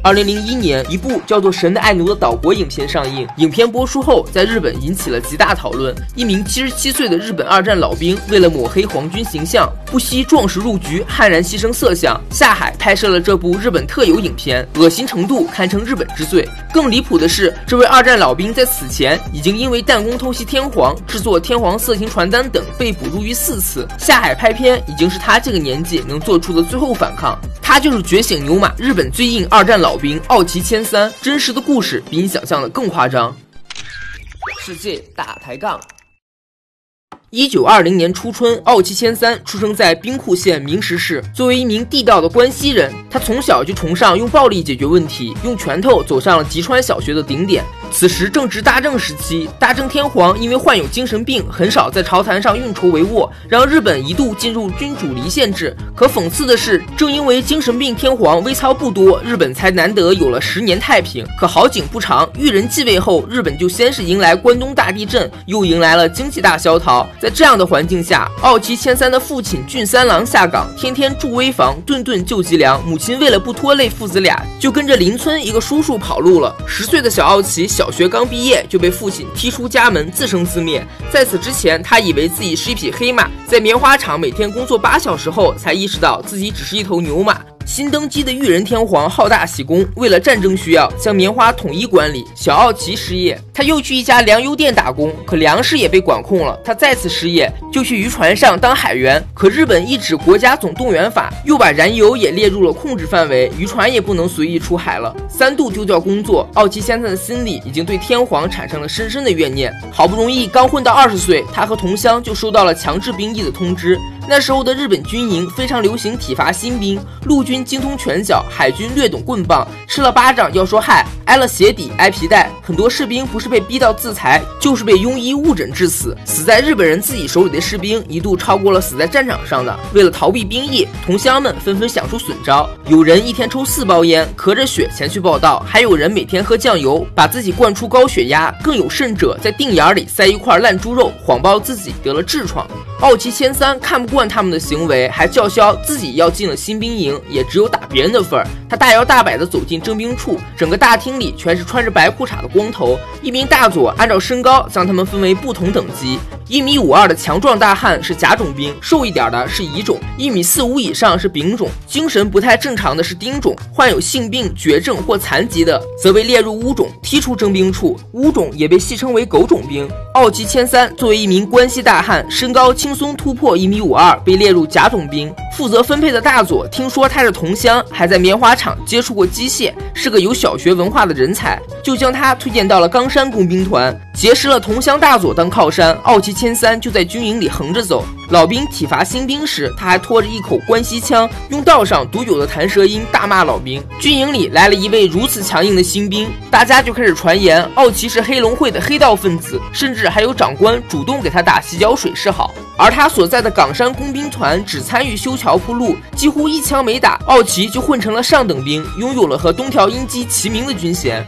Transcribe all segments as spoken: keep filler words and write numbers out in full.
二零零一年，一部叫做《神的爱奴》的岛国影片上映。影片播出后，在日本引起了极大讨论。一名七十七岁的日本二战老兵，为了抹黑皇军形象，不惜壮士入局，悍然牺牲色相，下海拍摄了这部日本特有影片，恶心程度堪称日本之最。更离谱的是，这位二战老兵在此前已经因为弹弓偷袭天皇、制作天皇色情传单等被捕入狱四次。下海拍片已经是他这个年纪能做出的最后反抗。他就是觉醒牛马日本最硬二战老兵奥崎千三。真实的故事比你想象的更夸张。世界大抬杠。一九二零年初春，奥崎千三出生在兵库县明石市。作为一名地道的关西人，他从小就崇尚用暴力解决问题，用拳头走上了吉川小学的顶点。此时正值大正时期，大正天皇因为患有精神病，很少在朝坛上运筹帷幄，让日本一度进入君主离宪制。可讽刺的是，正因为精神病天皇微操不多，日本才难得有了十年太平。可好景不长，裕仁继位后，日本就先是迎来关东大地震，又迎来了经济大萧条。在这样的环境下，奥崎千三的父亲俊三郎下岗，天天住危房，顿顿救急粮。母亲为了不拖累父子俩，就跟着邻村一个叔叔跑路了。十岁的小奥崎小学刚毕业就被父亲踢出家门，自生自灭。在此之前，他以为自己是一匹黑马，在棉花厂每天工作八小时后，才意识到自己只是一头牛马。新登基的裕仁天皇好大喜功，为了战争需要，将棉花统一管理。小奥崎失业，他又去一家粮油店打工，可粮食也被管控了。他再次失业，就去渔船上当海员。可日本一纸国家总动员法，又把燃油也列入了控制范围，渔船也不能随意出海了。三度丢掉工作，奥崎千三的心里已经对天皇产生了深深的怨念。好不容易刚混到二十岁，他和同乡就收到了强制兵役的通知。那时候的日本军营非常流行体罚新兵，陆军精通拳脚，海军略懂棍棒，吃了巴掌要说嗨，挨了鞋底挨皮带。很多士兵不是被逼到自裁，就是被庸医误诊致死。死在日本人自己手里的士兵一度超过了死在战场上的。为了逃避兵役，同乡们纷纷想出损招，有人一天抽四包烟，咳着血前去报道，还有人每天喝酱油，把自己灌出高血压，更有甚者在腚眼里塞一块烂猪肉，谎报自己得了痔疮。奥崎千三看不惯他们的行为，还叫嚣自己要进了新兵营，也只有打别人的份儿。他大摇大摆地走进征兵处，整个大厅里全是穿着白裤衩的光头。一名大佐按照身高将他们分为不同等级，一米五二的强壮大汉是甲种兵，瘦一点的是乙种，一米四五以上是丙种，精神不太正常的是丁种，患有性病、绝症或残疾的则被列入巫种，踢出征兵处。巫种也被戏称为狗种兵。奥崎千三作为一名关西大汉，身高轻松突破一米五二，被列入甲种兵。负责分配的大佐听说他是同乡，还在棉花厂接触过机械，是个有小学文化的人才，就将他推荐到了冈山工兵团。结识了同乡大佐当靠山，奥崎千三就在军营里横着走。老兵体罚新兵时，他还拖着一口关西腔，用道上独有的弹舌音大骂老兵。军营里来了一位如此强硬的新兵，大家就开始传言奥崎是黑龙会的黑道分子，甚至还有长官主动给他打洗脚水示好。而他所在的冈山工兵团只参与修桥铺路，几乎一枪没打，奥崎就混成了上等兵，拥有了和东条英机齐名的军衔。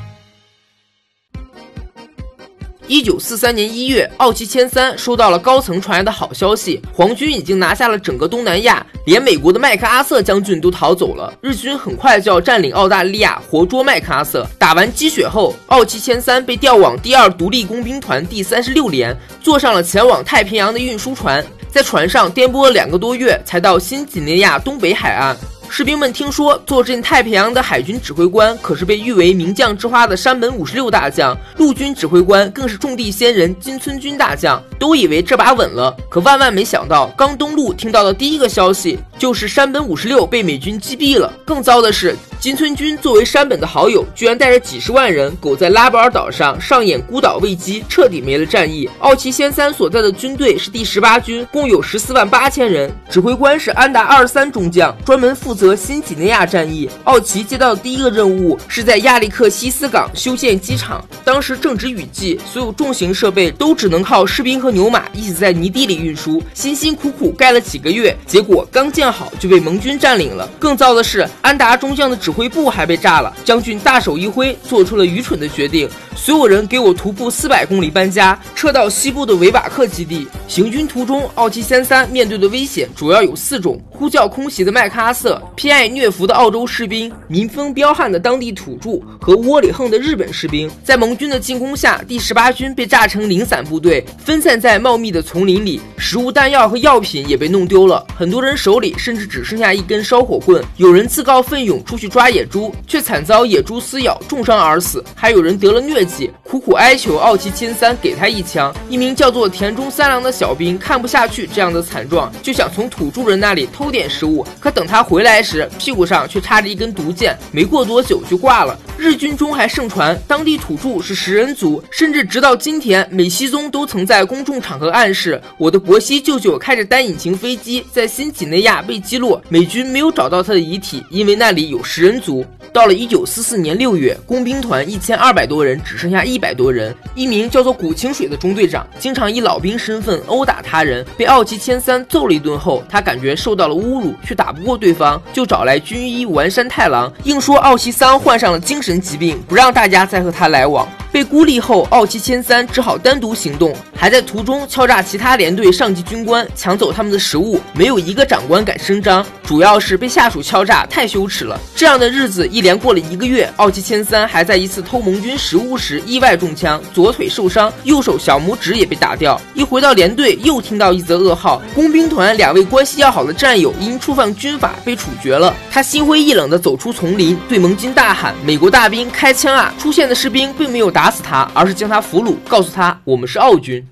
一九四三年一月，奥崎千三收到了高层传来的好消息，皇军已经拿下了整个东南亚，连美国的麦克阿瑟将军都逃走了。日军很快就要占领澳大利亚，活捉麦克阿瑟。打完鸡血后，奥崎千三被调往第二独立工兵团第三十六连，坐上了前往太平洋的运输船，在船上颠簸了两个多月，才到新几内亚东北海岸。士兵们听说坐镇太平洋的海军指挥官可是被誉为名将之花的山本五十六大将，陆军指挥官更是种地仙人金村君大将，都以为这把稳了。可万万没想到，刚登陆听到的第一个消息就是山本五十六被美军击毙了。更糟的是，金村君作为山本的好友，居然带着几十万人苟在拉伯尔岛上上演孤岛危机，彻底没了战意。奥崎千三所在的军队是第十八军，共有十四万八千人，指挥官是安达二十三中将，专门负责新几内亚战役。奥崎接到的第一个任务是在亚历克西斯港修建机场，当时正值雨季，所有重型设备都只能靠士兵和牛马一起在泥地里运输，辛辛苦苦盖了几个月，结果刚建好就被盟军占领了。更糟的是，安达中将的指挥部还被炸了，将军大手一挥，做出了愚蠢的决定，所有人给我徒步四百公里搬家，撤到西部的维瓦克基地。行军途中，奥崎千三面对的危险主要有四种： 呼叫空袭的麦克阿瑟，偏爱虐俘的澳洲士兵，民风彪悍的当地土著和窝里横的日本士兵。在盟军的进攻下，第十八军被炸成零散部队，分散在茂密的丛林里，食物、弹药和药品也被弄丢了。很多人手里甚至只剩下一根烧火棍。有人自告奋勇出去抓野猪，却惨遭野猪撕咬，重伤而死。还有人得了疟疾，苦苦哀求奥奇千三给他一枪。一名叫做田中三郎的小兵看不下去这样的惨状，就想从土著人那里偷点食物。可等他回来时，屁股上却插着一根毒箭，没过多久就挂了。日军中还盛传当地土著是食人族，甚至直到今天，美西宗都曾在公众场合暗示，我的伯西舅舅开着单引擎飞机在新几内亚被击落，美军没有找到他的遗体，因为那里有食人族。到了一九四四年六月，工兵团一千二百多人只剩下一百多人。一名叫做古清水的中队长经常以老兵身份殴打他人，被奥奇千三揍了一顿后，他感觉受到了侮辱，却打不过对方，就找来军医丸山太郎，硬说奥奇桑患上了精神疾病，不让大家再和他来往。被孤立后，奥奇千三只好单独行动，还在途中敲诈其他连队上级军官，抢走他们的食物，没有一个长官敢声张，主要是被下属敲诈太羞耻了。这样的日子一连过了一个月，奥奇千三还在一次偷盟军食物时意外中枪，左腿受伤，右手小拇指也被打掉。一回到连队，又听到一则噩耗，工兵团两位关系要好的战友因触犯军法被处决了。他心灰意冷地走出丛林，对盟军大喊：美国大兵开枪啊！出现的士兵并没有打打死他，而是将他俘虏，告诉他我们是澳军。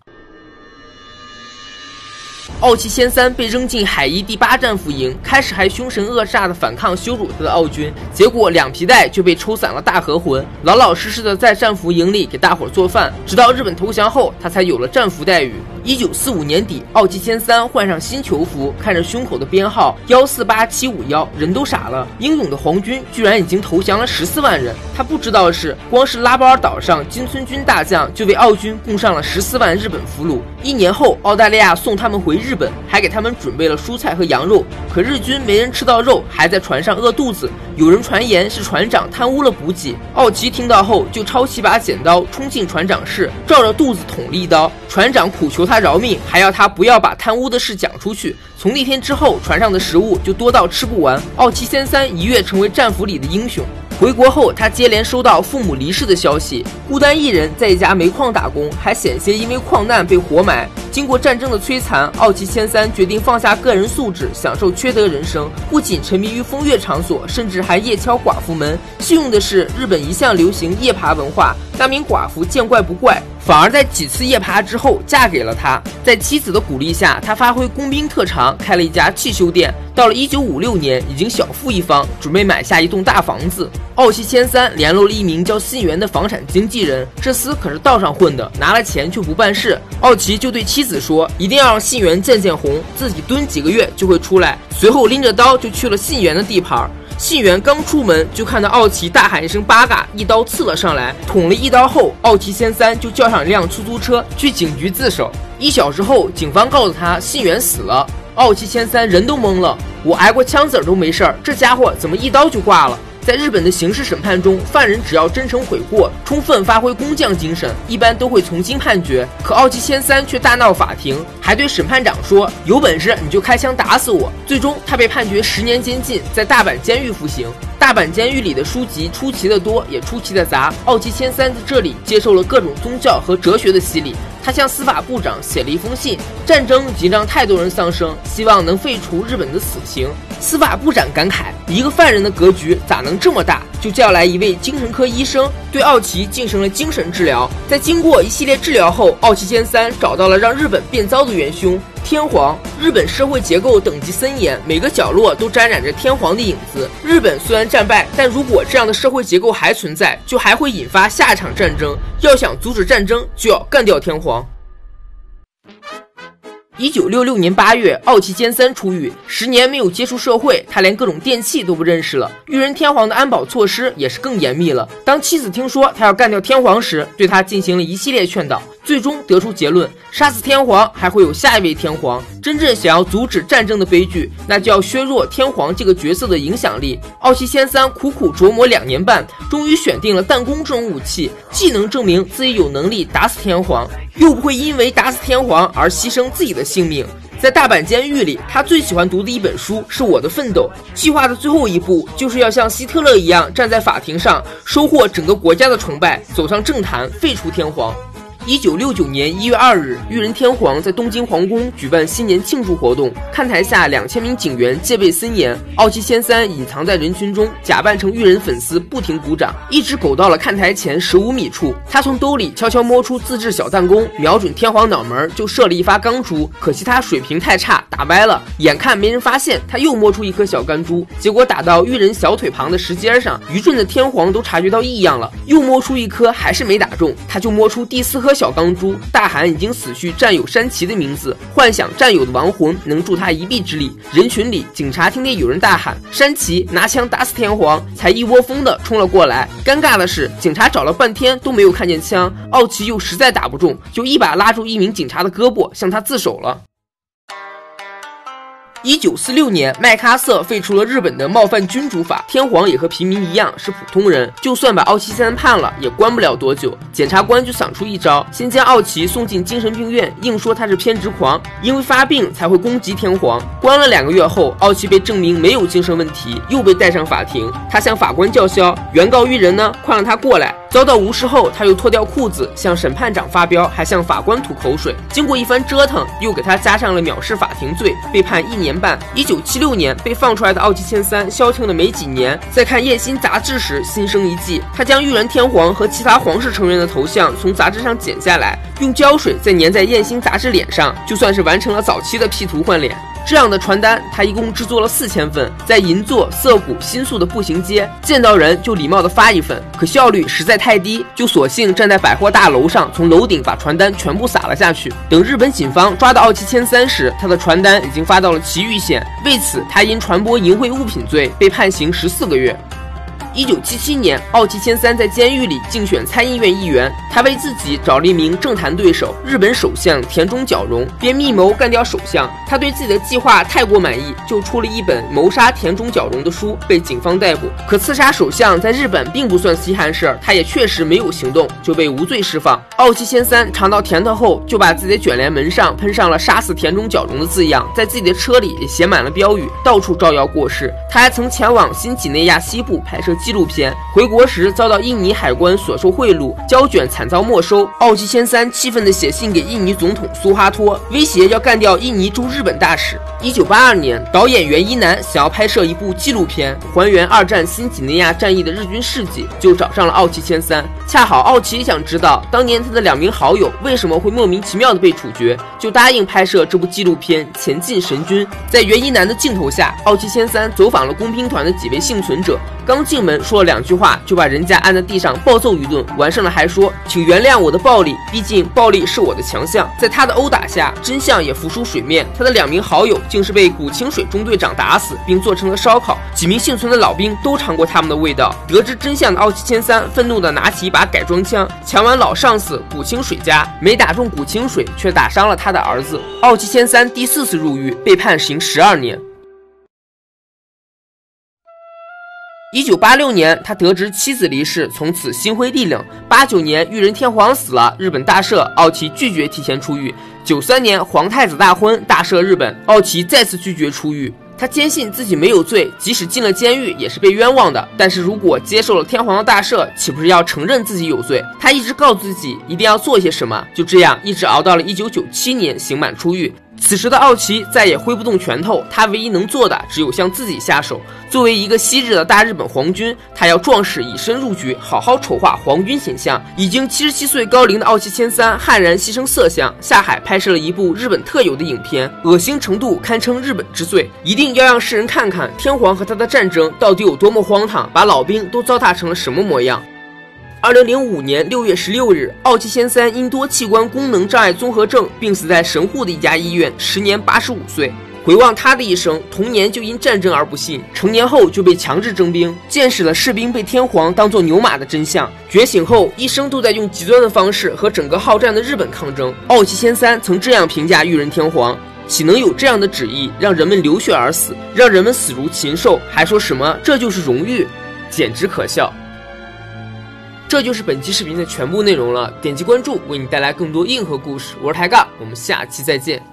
奥奇千三被扔进海一第八战俘营，开始还凶神恶煞的反抗羞辱他的澳军，结果两皮带就被抽散了大和魂，老老实实的在战俘营里给大伙做饭，直到日本投降后，他才有了战俘待遇。一九四五年底，奥奇千三换上新囚服，看着胸口的编号一四八七五一，人都傻了。英勇的皇军居然已经投降了十四万人，他不知道的是，光是拉包尔岛上金村军大将就为澳军供上了十四万日本俘虏。一年后，澳大利亚送他们回日本，还给他们准备了蔬菜和羊肉，可日军没人吃到肉，还在船上饿肚子。有人传言是船长贪污了补给，奥奇听到后就抄起把剪刀冲进船长室，照着肚子捅了一刀。船长苦求他饶命，还要他不要把贪污的事讲出去。从那天之后，船上的食物就多到吃不完。奥奇千三一跃成为战俘里的英雄。回国后，他接连收到父母离世的消息，孤单一人在一家煤矿打工，还险些因为矿难被活埋。经过战争的摧残，奥奇千三决定放下个人素质，享受缺德人生。不仅沉迷于风月场所，甚至还夜敲寡妇门。幸运的是，日本一向流行夜爬文化，那名寡妇见怪不怪，反而在几次夜爬之后嫁给了他。在妻子的鼓励下，他发挥工兵特长，开了一家汽修店。到了一九五六年，已经小富一方，准备买下一栋大房子。奥奇千三联络了一名叫信源的房产经纪人，这厮可是道上混的，拿了钱却不办事。奥奇就对妻子说，一定要让信源见见红，自己蹲几个月就会出来。随后拎着刀就去了信源的地盘。信源刚出门，就看到奥奇大喊一声八嘎，一刀刺了上来。捅了一刀后，奥奇千三就叫上一辆出租车去警局自首。一小时后，警方告诉他信源死了。奥奇千三人都懵了，我挨过枪子儿都没事儿，这家伙怎么一刀就挂了？在日本的刑事审判中，犯人只要真诚悔过，充分发挥工匠精神，一般都会从轻判决。可奥奇千三却大闹法庭，还对审判长说：“有本事你就开枪打死我！”最终，他被判决十年监禁，在大阪监狱服刑。大阪监狱里的书籍出奇的多，也出奇的杂。奥奇千三在这里接受了各种宗教和哲学的洗礼。他向司法部长写了一封信，战争已经让太多人丧生，希望能废除日本的死刑。司法部长感慨，一个犯人的格局咋能这么大？就叫来一位精神科医生，对奥奇进行了精神治疗。在经过一系列治疗后，奥奇千三找到了让日本变糟的元凶天皇。日本社会结构等级森严，每个角落都沾染着天皇的影子。日本虽然战败，但如果这样的社会结构还存在，就还会引发下一场战争。要想阻止战争，就要干掉天皇。一九六六年八月，奥奇千三出狱，十年没有接触社会，他连各种电器都不认识了。裕仁天皇的安保措施也是更严密了。当妻子听说他要干掉天皇时，对他进行了一系列劝导，最终得出结论：杀死天皇还会有下一位天皇。真正想要阻止战争的悲剧，那就要削弱天皇这个角色的影响力。奥奇千三苦苦琢磨两年半，终于选定了弹弓这种武器，既能证明自己有能力打死天皇，又不会因为打死天皇而牺牲自己的性命。 在大阪监狱里，他最喜欢读的一本书是《我的奋斗》。计划的最后一步就是要像希特勒一样站在法庭上，收获整个国家的崇拜，走上政坛，废除天皇。一九六九年一月二日，裕仁天皇在东京皇宫举办新年庆祝活动，看台下两千名警员戒备森严，奥崎千三隐藏在人群中，假扮成裕仁粉丝，不停鼓掌，一直狗到了看台前十五米处。他从兜里悄悄摸出自制小弹弓，瞄准天皇脑门就射了一发钢珠，可惜他水平太差，打歪了。眼看没人发现，他又摸出一颗小钢珠，结果打到裕仁小腿旁的石阶上，愚蠢的天皇都察觉到异样了，又摸出一颗，还是没打中，他就摸出第四颗小钢珠，大喊已经死去战友山崎的名字，幻想战友的亡魂能助他一臂之力。人群里，警察听见有人大喊山崎，拿枪打死天皇，才一窝蜂的冲了过来。尴尬的是，警察找了半天都没有看见枪，奥崎又实在打不中，就一把拉住一名警察的胳膊，向他自首了。一九四六年，麦克阿瑟废除了日本的冒犯君主法，天皇也和平民一样是普通人，就算把奥崎千三判了，也关不了多久。检察官就想出一招，先将奥崎送进精神病院，硬说他是偏执狂，因为发病才会攻击天皇。关了两个月后，奥崎被证明没有精神问题，又被带上法庭。他向法官叫嚣，原告裕仁呢，快让他过来。遭到无视后，他又脱掉裤子向审判长发飙，还向法官吐口水。经过一番折腾，又给他加上了藐视法庭罪，被判一年半。一九七六年被放出来的奥崎千三消停了没几年，在看《叶心》杂志时心生一计，他将裕仁天皇和其他皇室成员的头像从杂志上剪下来，用胶水再粘在《叶心》杂志脸上，就算是完成了早期的 P 图换脸。这样的传单他一共制作了四千份，在银座、涩谷、新宿的步行街见到人就礼貌地发一份，可效率实在太低，就索性站在百货大楼上，从楼顶把传单全部撒了下去。等日本警方抓到奥崎千三时，他的传单已经发到了埼玉县，为此他因传播淫秽物品罪被判刑十四个月。一九七七年，奥崎千三在监狱里竞选参议院议员，他为自己找了一名政坛对手，日本首相田中角荣，便密谋干掉首相。他对自己的计划太过满意，就出了一本谋杀田中角荣的书，被警方逮捕。可刺杀首相在日本并不算稀罕事儿，他也确实没有行动，就被无罪释放。奥崎千三尝到甜头后，就把自己的卷帘门上喷上了杀死田中角荣的字样，在自己的车里也写满了标语，到处招摇过市。他还曾前往新几内亚西部拍摄纪录片，回国时遭到印尼海关所收贿赂，胶卷惨遭没收。奥崎千三气愤地写信给印尼总统苏哈托，威胁要干掉印尼驻日本大使。一九八二年，导演袁一男想要拍摄一部纪录片，还原二战新几内亚战役的日军事迹，就找上了奥崎千三。恰好奥崎想知道当年他的两名好友为什么会莫名其妙的被处决，就答应拍摄这部纪录片《前进神君》。在袁一男的镜头下，奥崎千三走访了工兵团的几位幸存者，刚进门说了两句话，就把人家按在地上暴揍一顿，完胜了还说请原谅我的暴力，毕竟暴力是我的强项。在他的殴打下，真相也浮出水面，他的两名好友竟是被古清水中队长打死，并做成了烧烤。几名幸存的老兵都尝过他们的味道。得知真相的奥崎千三愤怒地拿起一把改装枪，抢完老上司古清水家，没打中古清水，却打伤了他的儿子。奥崎千三第四次入狱，被判刑十二年。一九八六年，他得知妻子离世，从此心灰意冷。八九年，裕仁天皇死了，日本大赦，奥崎拒绝提前出狱。九三年，皇太子大婚，大赦日本，奥崎再次拒绝出狱。他坚信自己没有罪，即使进了监狱也是被冤枉的。但是如果接受了天皇的大赦，岂不是要承认自己有罪？他一直告诉自己一定要做些什么，就这样一直熬到了一九九七年刑满出狱。此时的奥崎再也挥不动拳头，他唯一能做的只有向自己下手。作为一个昔日的大日本皇军，他要壮士以身入局，好好筹划皇军形象。已经七十七岁高龄的奥崎千三悍然牺牲色相，下海拍摄了一部日本特有的影片，恶心程度堪称日本之最。一定要让世人看看天皇和他的战争到底有多么荒唐，把老兵都糟蹋成了什么模样。二零零五年六月十六日，奥崎千三因多器官功能障碍综合症病死在神户的一家医院，时年八十五岁。回望他的一生，童年就因战争而不幸，成年后就被强制征兵，见识了士兵被天皇当作牛马的真相。觉醒后，一生都在用极端的方式和整个好战的日本抗争。奥崎千三曾这样评价裕仁天皇：岂能有这样的旨意，让人们流血而死，让人们死如禽兽，还说什么这就是荣誉，简直可笑。这就是本期视频的全部内容了，点击关注，为你带来更多硬核故事。我是抬杠，我们下期再见。